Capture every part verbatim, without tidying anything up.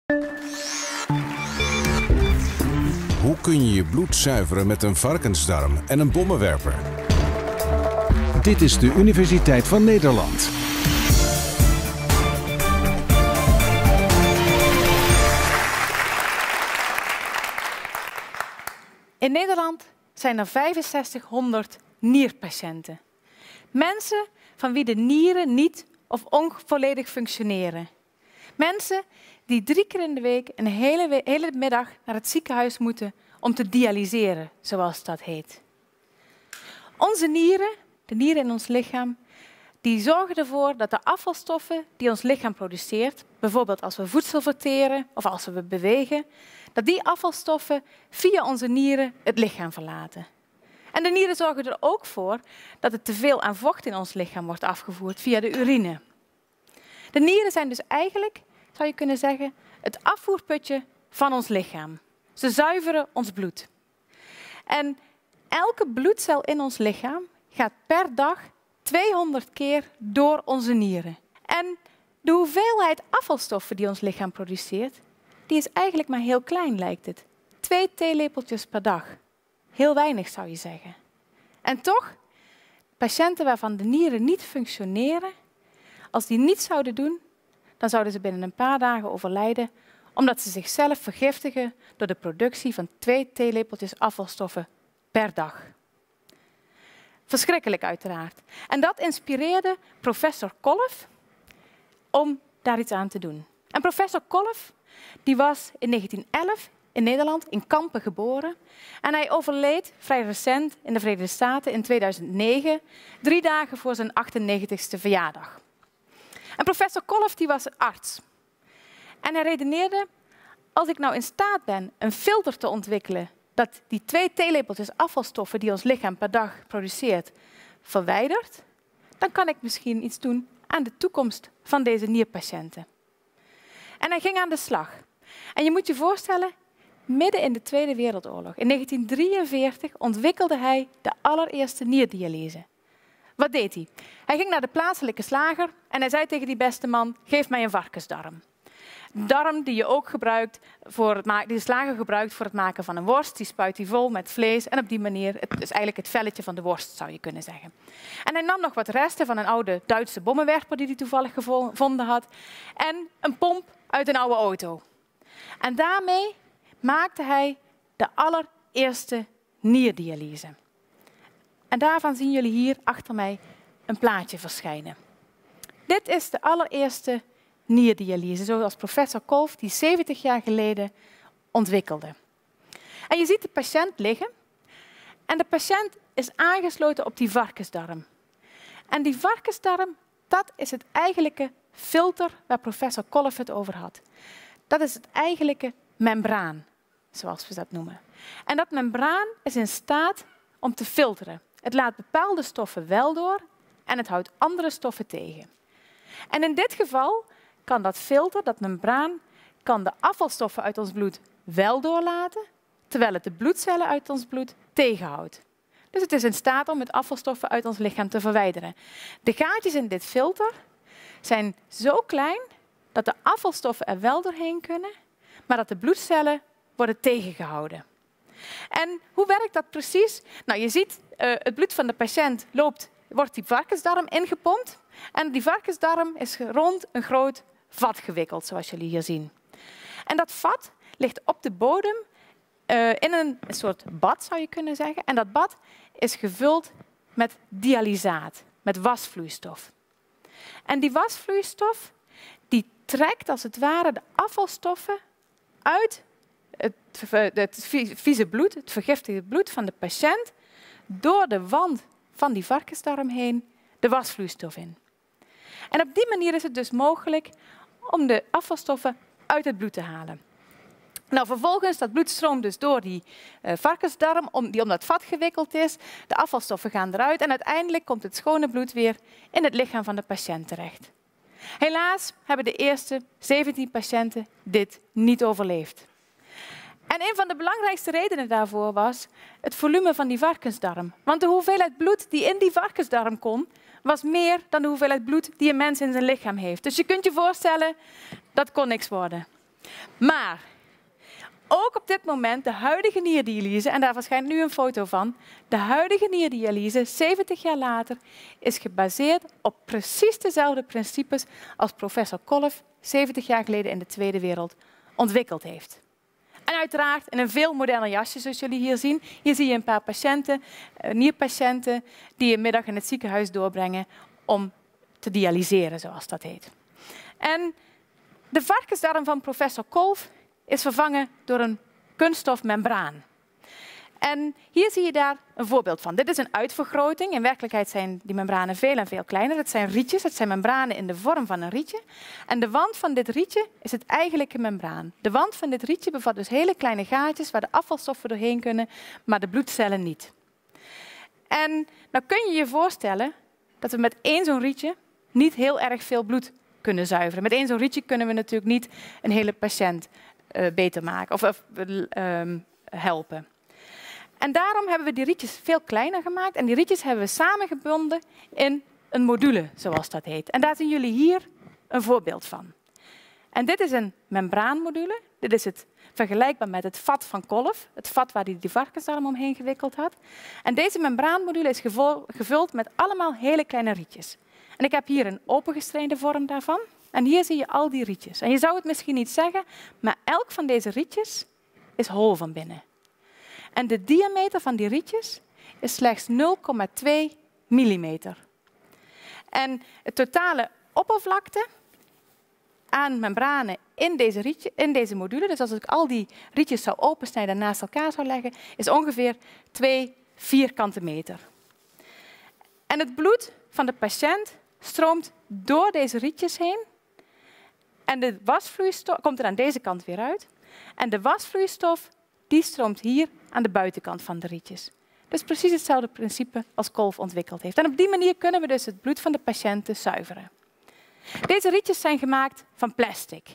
Hoe kun je je bloed zuiveren met een varkensdarm en een bommenwerper? Dit is de Universiteit van Nederland. In Nederland zijn er vijfenzestighonderd nierpatiënten. Mensen van wie de nieren niet of onvolledig functioneren. Mensen die drie keer in de week een hele, we hele middag naar het ziekenhuis moeten om te dialyseren, zoals dat heet. Onze nieren, de nieren in ons lichaam, die zorgen ervoor dat de afvalstoffen die ons lichaam produceert, bijvoorbeeld als we voedsel verteren of als we bewegen, dat die afvalstoffen via onze nieren het lichaam verlaten. En de nieren zorgen er ook voor dat er te veel aan vocht in ons lichaam wordt afgevoerd via de urine. De nieren zijn dus eigenlijk, zou je kunnen zeggen, het afvoerputje van ons lichaam. Ze zuiveren ons bloed. En elke bloedcel in ons lichaam gaat per dag tweehonderd keer door onze nieren. En de hoeveelheid afvalstoffen die ons lichaam produceert, die is eigenlijk maar heel klein, lijkt het. Twee theelepeltjes per dag. Heel weinig, zou je zeggen. En toch, patiënten waarvan de nieren niet functioneren, als die niets zouden doen, dan zouden ze binnen een paar dagen overlijden, omdat ze zichzelf vergiftigen door de productie van twee theelepeltjes afvalstoffen per dag. Verschrikkelijk uiteraard. En dat inspireerde professor Kolff om daar iets aan te doen. En professor Kolff die was in negentien elf in Nederland, in Kampen, geboren. En hij overleed vrij recent in de Verenigde Staten in tweeduizend negen, drie dagen voor zijn achtennegentigste verjaardag. En professor Kolff die was arts. En hij redeneerde, als ik nou in staat ben een filter te ontwikkelen dat die twee theelepeltjes afvalstoffen die ons lichaam per dag produceert verwijdert, dan kan ik misschien iets doen aan de toekomst van deze nierpatiënten. En hij ging aan de slag. En je moet je voorstellen, midden in de Tweede Wereldoorlog, in negentien drieënveertig, ontwikkelde hij de allereerste nierdialyse. Wat deed hij? Hij ging naar de plaatselijke slager en hij zei tegen die beste man, geef mij een varkensdarm. Darm die je ook gebruikt voor het maken, die de slager gebruikt voor het maken van een worst. Die spuit hij vol met vlees en op die manier, het is eigenlijk het velletje van de worst, zou je kunnen zeggen. En hij nam nog wat resten van een oude Duitse bommenwerper die hij toevallig gevonden had en een pomp uit een oude auto. En daarmee maakte hij de allereerste nierdialyse. En daarvan zien jullie hier achter mij een plaatje verschijnen. Dit is de allereerste nierdialyse, zoals professor Kolff die zeventig jaar geleden ontwikkelde. En je ziet de patiënt liggen en de patiënt is aangesloten op die varkensdarm. En die varkensdarm, dat is het eigenlijke filter waar professor Kolff het over had. Dat is het eigenlijke membraan, zoals we dat noemen. En dat membraan is in staat om te filteren. Het laat bepaalde stoffen wel door en het houdt andere stoffen tegen. En in dit geval kan dat filter, dat membraan, kan de afvalstoffen uit ons bloed wel doorlaten, terwijl het de bloedcellen uit ons bloed tegenhoudt. Dus het is in staat om het afvalstoffen uit ons lichaam te verwijderen. De gaatjes in dit filter zijn zo klein dat de afvalstoffen er wel doorheen kunnen, maar dat de bloedcellen worden tegengehouden. En hoe werkt dat precies? Nou, je ziet, uh, het bloed van de patiënt loopt, wordt die varkensdarm ingepompt. En die varkensdarm is rond een groot vat gewikkeld, zoals jullie hier zien. En dat vat ligt op de bodem uh, in een, een soort bad, zou je kunnen zeggen. En dat bad is gevuld met dialysaat, met wasvloeistof. En die wasvloeistof die trekt als het ware de afvalstoffen uit het, het vieze bloed, het vergiftigde bloed van de patiënt, door de wand van die varkensdarm heen de wasvloeistof in. En op die manier is het dus mogelijk om de afvalstoffen uit het bloed te halen. Nou, vervolgens, dat bloed stroomt dus door die uh, varkensdarm, om, die om dat vat gewikkeld is. De afvalstoffen gaan eruit en uiteindelijk komt het schone bloed weer in het lichaam van de patiënt terecht. Helaas hebben de eerste zeventien patiënten dit niet overleefd. En een van de belangrijkste redenen daarvoor was het volume van die varkensdarm. Want de hoeveelheid bloed die in die varkensdarm kon, was meer dan de hoeveelheid bloed die een mens in zijn lichaam heeft. Dus je kunt je voorstellen, dat kon niks worden. Maar ook op dit moment, de huidige nierdialyse, en daar verschijnt nu een foto van, de huidige nierdialyse, zeventig jaar later, is gebaseerd op precies dezelfde principes als professor Kolff zeventig jaar geleden in de Tweede Wereld ontwikkeld heeft. En uiteraard in een veel moderner jasje, zoals jullie hier zien. Hier zie je een paar patiënten, nierpatiënten, die een middag in het ziekenhuis doorbrengen om te dialyseren, zoals dat heet. En de varkensdarm van professor Kolff is vervangen door een kunststofmembraan. En hier zie je daar een voorbeeld van. Dit is een uitvergroting. In werkelijkheid zijn die membranen veel en veel kleiner. Het zijn rietjes, het zijn membranen in de vorm van een rietje. En de wand van dit rietje is het eigenlijke membraan. De wand van dit rietje bevat dus hele kleine gaatjes waar de afvalstoffen doorheen kunnen, maar de bloedcellen niet. En dan kun je je voorstellen dat we met één zo'n rietje niet heel erg veel bloed kunnen zuiveren. Met één zo'n rietje kunnen we natuurlijk niet een hele patiënt uh, beter maken of, of uh, helpen. En daarom hebben we die rietjes veel kleiner gemaakt en die rietjes hebben we samengebonden in een module, zoals dat heet. En daar zien jullie hier een voorbeeld van. En dit is een membraanmodule. Dit is het vergelijkbaar met het vat van Kolff, het vat waar hij die varkensdarm omheen gewikkeld had. En deze membraanmodule is gevuld met allemaal hele kleine rietjes. En ik heb hier een opengestreende vorm daarvan. En hier zie je al die rietjes. En je zou het misschien niet zeggen, maar elk van deze rietjes is hol van binnen. En de diameter van die rietjes is slechts nul komma twee millimeter. En de totale oppervlakte aan membranen in deze, rietje, in deze module, dus als ik al die rietjes zou opensnijden en naast elkaar zou leggen, is ongeveer twee vierkante meter. En het bloed van de patiënt stroomt door deze rietjes heen en de wasvloeistof komt er aan deze kant weer uit. En de wasvloeistof die stroomt hier aan de buitenkant van de rietjes. Dus precies hetzelfde principe als Kolff ontwikkeld heeft. En op die manier kunnen we dus het bloed van de patiënten zuiveren. Deze rietjes zijn gemaakt van plastic.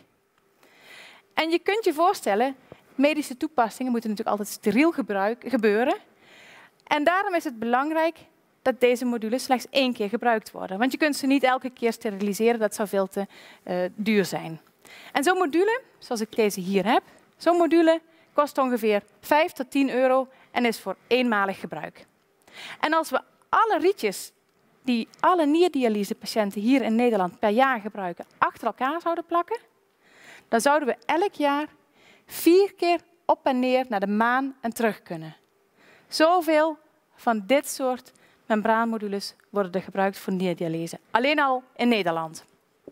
En je kunt je voorstellen, medische toepassingen moeten natuurlijk altijd steriel gebruik, gebeuren. En daarom is het belangrijk dat deze modules slechts één keer gebruikt worden. Want je kunt ze niet elke keer steriliseren, dat zou veel te uh, duur zijn. En zo'n module, zoals ik deze hier heb, zo'n module kost ongeveer vijf tot tien euro en is voor eenmalig gebruik. En als we alle rietjes die alle nierdialysepatiënten hier in Nederland per jaar gebruiken, achter elkaar zouden plakken, dan zouden we elk jaar vier keer op en neer naar de maan en terug kunnen. Zoveel van dit soort membraanmodules worden er gebruikt voor nierdialyse. Alleen al in Nederland.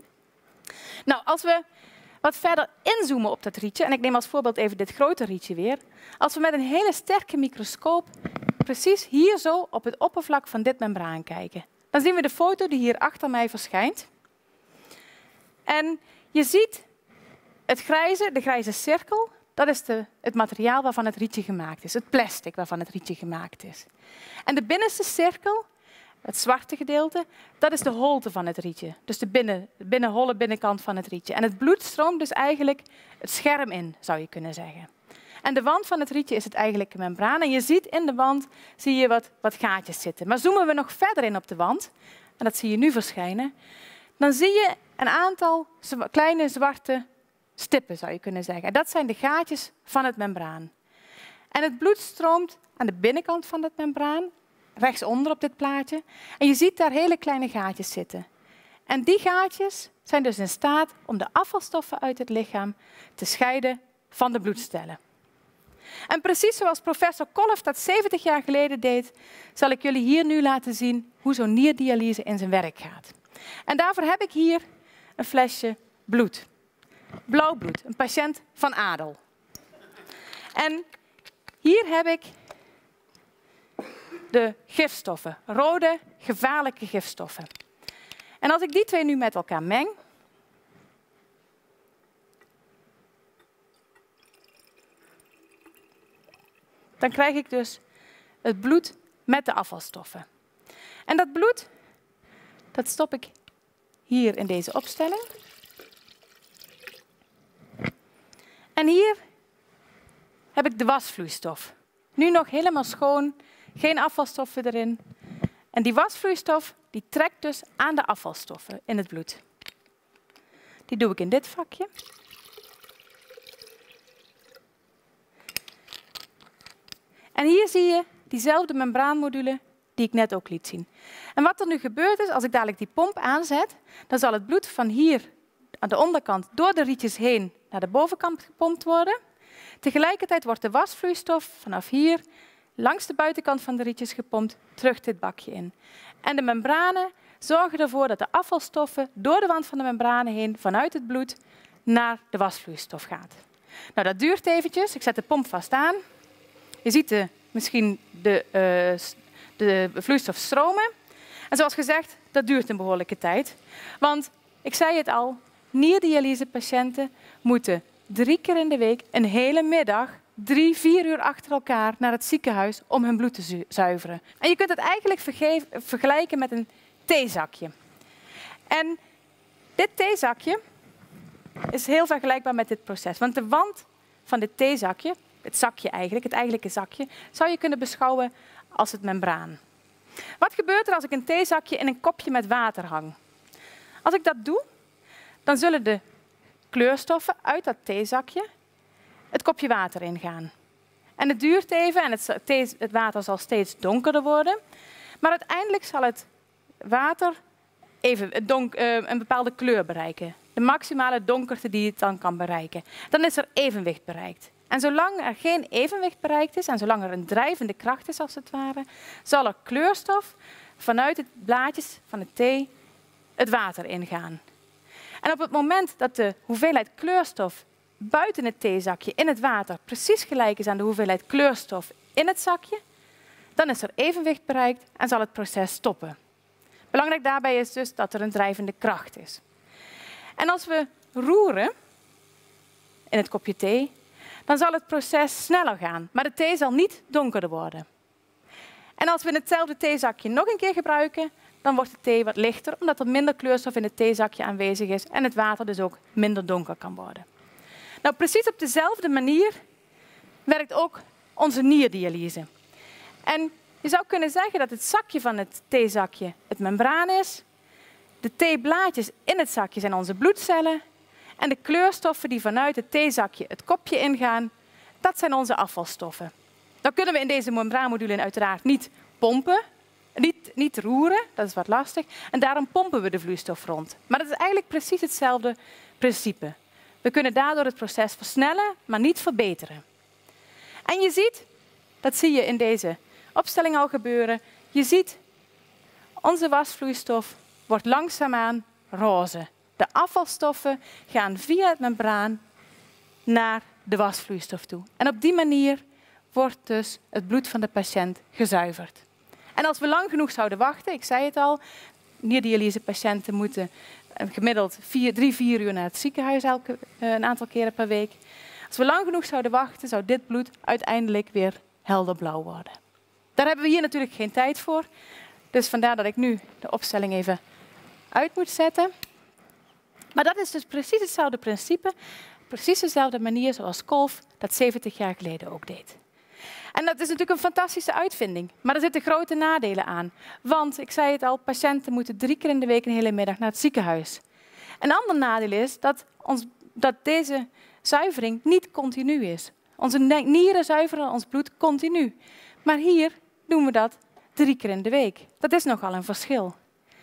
Nou, als we wat verder inzoomen op dat rietje, en ik neem als voorbeeld even dit grote rietje weer. Als we met een hele sterke microscoop precies hier zo op het oppervlak van dit membraan kijken, dan zien we de foto die hier achter mij verschijnt. En je ziet het grijze, de grijze cirkel, dat is de, het materiaal waarvan het rietje gemaakt is. Het plastic waarvan het rietje gemaakt is. En de binnenste cirkel, het zwarte gedeelte, dat is de holte van het rietje. Dus de binnen, binnenholle binnenkant van het rietje. En het bloed stroomt dus eigenlijk het scherm in, zou je kunnen zeggen. En de wand van het rietje is het eigenlijke membraan. En je ziet in de wand zie je wat, wat gaatjes zitten. Maar zoomen we nog verder in op de wand, en dat zie je nu verschijnen, dan zie je een aantal kleine zwarte stippen, zou je kunnen zeggen. En dat zijn de gaatjes van het membraan. En het bloed stroomt aan de binnenkant van het membraan, rechtsonder op dit plaatje. En je ziet daar hele kleine gaatjes zitten. En die gaatjes zijn dus in staat om de afvalstoffen uit het lichaam te scheiden van de bloedstellen. En precies zoals professor Kolff dat zeventig jaar geleden deed, zal ik jullie hier nu laten zien hoe zo'n nierdialyse in zijn werk gaat. En daarvoor heb ik hier een flesje bloed. Blauw bloed, een patiënt van adel. En hier heb ik de gifstoffen, rode, gevaarlijke gifstoffen. En als ik die twee nu met elkaar meng, dan krijg ik dus het bloed met de afvalstoffen. En dat bloed, dat stop ik hier in deze opstelling. En hier heb ik de wasvloeistof. Nu nog helemaal schoon, geen afvalstoffen erin. En die wasvloeistof die trekt dus aan de afvalstoffen in het bloed. Die doe ik in dit vakje. En hier zie je diezelfde membraanmodule die ik net ook liet zien. En wat er nu gebeurt is, als ik dadelijk die pomp aanzet, dan zal het bloed van hier aan de onderkant door de rietjes heen naar de bovenkant gepompt worden. Tegelijkertijd wordt de wasvloeistof vanaf hier langs de buitenkant van de rietjes gepompt, terug dit bakje in. En de membranen zorgen ervoor dat de afvalstoffen door de wand van de membranen heen vanuit het bloed naar de wasvloeistof gaat. Nou, dat duurt eventjes. Ik zet de pomp vast aan. Je ziet de, misschien de, uh, de vloeistof stromen. En zoals gezegd, dat duurt een behoorlijke tijd. Want, ik zei het al, nierdialysepatiënten moeten drie keer in de week, een hele middag, drie, vier uur achter elkaar naar het ziekenhuis om hun bloed te zuiveren. En je kunt het eigenlijk vergelijken met een theezakje. En dit theezakje is heel vergelijkbaar met dit proces. Want de wand van dit theezakje, het zakje eigenlijk, het eigenlijke zakje, zou je kunnen beschouwen als het membraan. Wat gebeurt er als ik een theezakje in een kopje met water hang? Als ik dat doe, dan zullen de kleurstoffen uit dat theezakje het kopje water ingaan. En het duurt even en het, thee, het water zal steeds donkerder worden. Maar uiteindelijk zal het water even donk, uh, een bepaalde kleur bereiken. De maximale donkerte die het dan kan bereiken. Dan is er evenwicht bereikt. En zolang er geen evenwicht bereikt is en zolang er een drijvende kracht is als het ware, zal er kleurstof vanuit de blaadjes van de thee het water ingaan. En op het moment dat de hoeveelheid kleurstof buiten het theezakje in het water precies gelijk is aan de hoeveelheid kleurstof in het zakje, dan is er evenwicht bereikt en zal het proces stoppen. Belangrijk daarbij is dus dat er een drijvende kracht is. En als we roeren in het kopje thee, dan zal het proces sneller gaan, maar de thee zal niet donkerder worden. En als we hetzelfde theezakje nog een keer gebruiken, dan wordt de thee wat lichter, omdat er minder kleurstof in het theezakje aanwezig is en het water dus ook minder donker kan worden. Nou, precies op dezelfde manier werkt ook onze nierdialyse. En je zou kunnen zeggen dat het zakje van het theezakje het membraan is. De theeblaadjes in het zakje zijn onze bloedcellen. En de kleurstoffen die vanuit het theezakje het kopje ingaan, dat zijn onze afvalstoffen. Dan kunnen we in deze membraanmodule uiteraard niet pompen, niet, niet roeren, dat is wat lastig. En daarom pompen we de vloeistof rond. Maar dat is eigenlijk precies hetzelfde principe. We kunnen daardoor het proces versnellen, maar niet verbeteren. En je ziet, dat zie je in deze opstelling al gebeuren, je ziet, onze wasvloeistof wordt langzaamaan roze. De afvalstoffen gaan via het membraan naar de wasvloeistof toe. En op die manier wordt dus het bloed van de patiënt gezuiverd. En als we lang genoeg zouden wachten, ik zei het al, nierdialysepatiënten moeten gemiddeld vier, drie, vier uur naar het ziekenhuis elke, een aantal keren per week. Als we lang genoeg zouden wachten, zou dit bloed uiteindelijk weer helderblauw worden. Daar hebben we hier natuurlijk geen tijd voor. Dus vandaar dat ik nu de opstelling even uit moet zetten. Maar dat is dus precies hetzelfde principe, precies dezelfde manier zoals Kolff dat zeventig jaar geleden ook deed. En dat is natuurlijk een fantastische uitvinding, maar er zitten grote nadelen aan. Want, ik zei het al, patiënten moeten drie keer in de week een hele middag naar het ziekenhuis. Een ander nadeel is dat, ons, dat deze zuivering niet continu is. Onze nieren zuiveren ons bloed continu. Maar hier doen we dat drie keer in de week. Dat is nogal een verschil.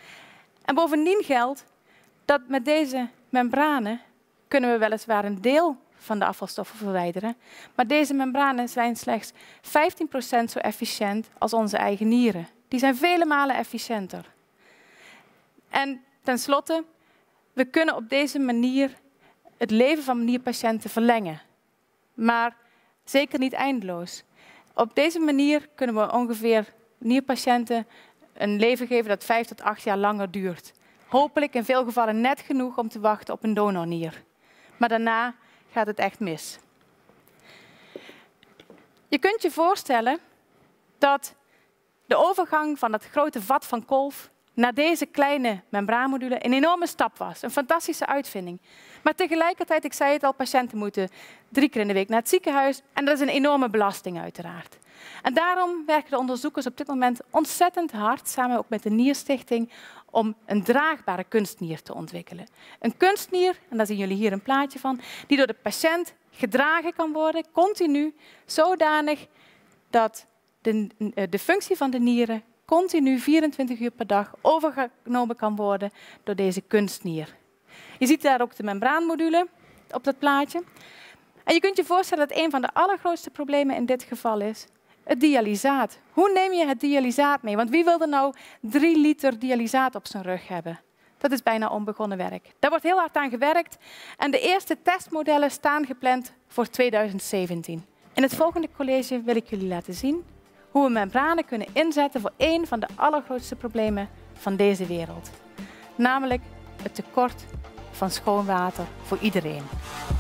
En bovendien geldt dat met deze membranen kunnen we weliswaar een deel van de afvalstoffen verwijderen, maar deze membranen zijn slechts vijftien procent zo efficiënt als onze eigen nieren. Die zijn vele malen efficiënter. En tenslotte, we kunnen op deze manier het leven van nierpatiënten verlengen, maar zeker niet eindeloos. Op deze manier kunnen we ongeveer nierpatiënten een leven geven dat vijf tot acht jaar langer duurt. Hopelijk in veel gevallen net genoeg om te wachten op een donornier. Maar daarna gaat het echt mis. Je kunt je voorstellen dat de overgang van dat grote vat van Kolff naar deze kleine membraanmodule een enorme stap was. Een fantastische uitvinding. Maar tegelijkertijd, ik zei het al, patiënten moeten drie keer in de week naar het ziekenhuis. En dat is een enorme belasting uiteraard. En daarom werken de onderzoekers op dit moment ontzettend hard, samen ook met de Nierstichting, om een draagbare kunstnier te ontwikkelen. Een kunstnier, en daar zien jullie hier een plaatje van, die door de patiënt gedragen kan worden, continu, zodanig dat de, de functie van de nieren continu vierentwintig uur per dag overgenomen kan worden door deze kunstnier. Je ziet daar ook de membraanmodule op dat plaatje. En je kunt je voorstellen dat een van de allergrootste problemen in dit geval is het dialysaat. Hoe neem je het dialysaat mee? Want wie wil er nou drie liter dialysaat op zijn rug hebben? Dat is bijna onbegonnen werk. Daar wordt heel hard aan gewerkt en de eerste testmodellen staan gepland voor tweeduizend zeventien. In het volgende college wil ik jullie laten zien hoe we membranen kunnen inzetten voor een van de allergrootste problemen van deze wereld. Namelijk het tekort van schoon water voor iedereen.